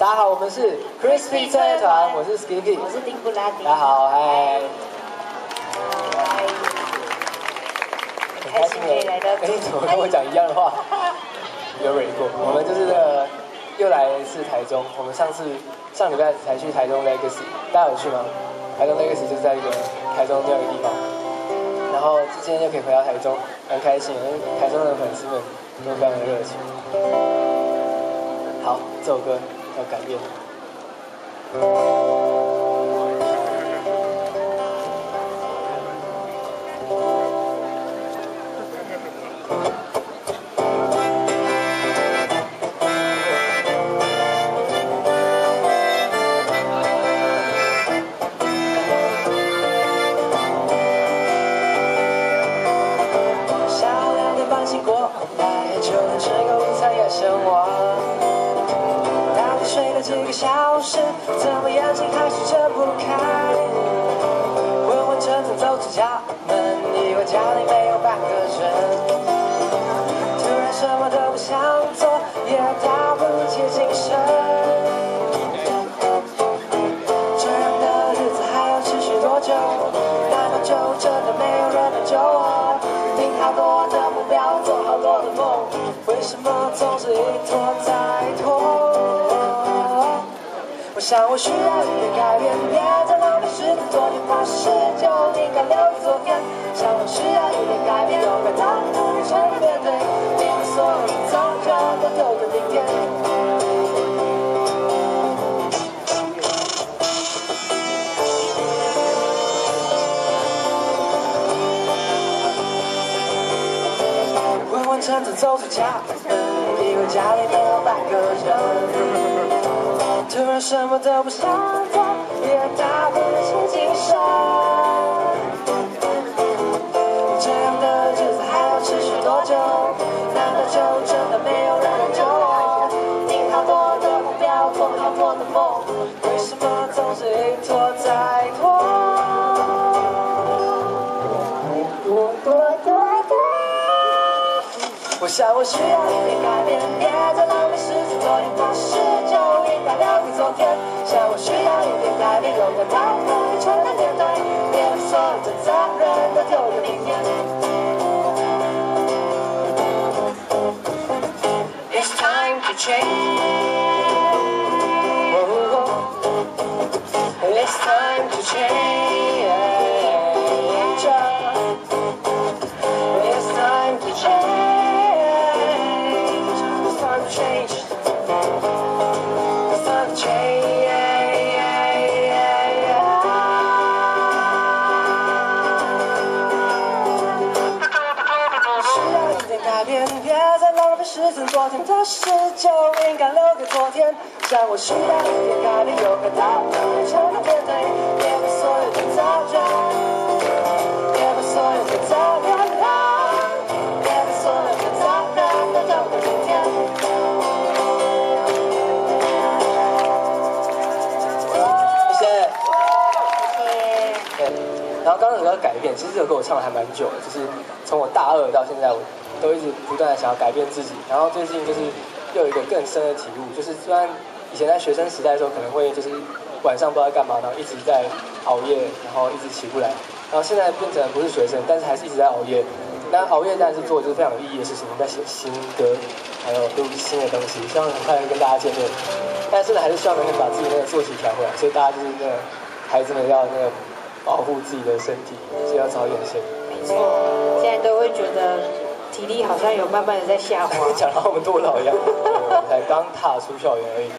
大家好，我们是 Crispy 车乐团，我是 Skippy， 我是丁布拉迪。 大家好，嗨。 很开心可以来到这里。 怎么跟我讲一样的话？有蕊过。我们就是又来一次台中，我们上礼拜才去台中 Legacy， 大家有去吗？台中 Legacy 就是在一个台中这样一个地方，然后今天又可以回到台中，很开心，因为台中的粉丝们都非常的热情。好，这首歌要改变。醒过来，就能吃个午餐也生活。到底睡了几个小时？怎么眼睛还是睁不开？昏昏沉沉走出家门，以为家里没有半个人。突然什么都不想做，也打不起精神。这样的日子还要持续多久？难道就真的没有人能救我？定好多的目标，做好多的梦，为什么总是一拖再拖？我想我需要一点改变，别再浪费时间，昨天发誓就应该留给昨天。想我需要一点改变，勇敢当不成面对，面对所有的糟糕都丢给明天。沉沉走出家门，以为家里没有半个人。突然什么都不想做，也打不起精神。这样的日子还要持续多久？难道就真的没有人能救我？定好多的目标，做好多的梦，为什么总是一拖再拖？我想我需要一点改变，别再浪费时间，昨天发誓就应该留给昨天。想我需要一点改变，勇敢当不承担面对，别把所有的责任都丢给明天。It's time to change. It's time to change. It's time to change.别再浪费时间，昨天的事就应该留给昨天。像我需要一点改变，勇敢到不承担面对，别把所有的责任，别把所有的责任，别把所有的责任都丢给明天。谢谢。然后刚刚有个改变，其实这首歌我唱了还蛮久的，就是从我大二到现在，我都一直不断的想要改变自己。然后最近就是又有一个更深的体悟，就是虽然以前在学生时代的时候可能会就是晚上不知道干嘛，然后一直在熬夜，然后一直起不来。然后现在变成不是学生，但是还是一直在熬夜。但熬夜但是做就是非常有意义的事情，在写新歌，还有录新的东西，希望很快跟大家见面。但是呢，还是希望能够把自己那个作息调回来，所以大家就是那个孩子们要那个保护自己的身体，所以要早点睡。 没错，现在都会觉得体力好像有慢慢的在下滑， 讲到我们多老一样，才刚踏出校园而已。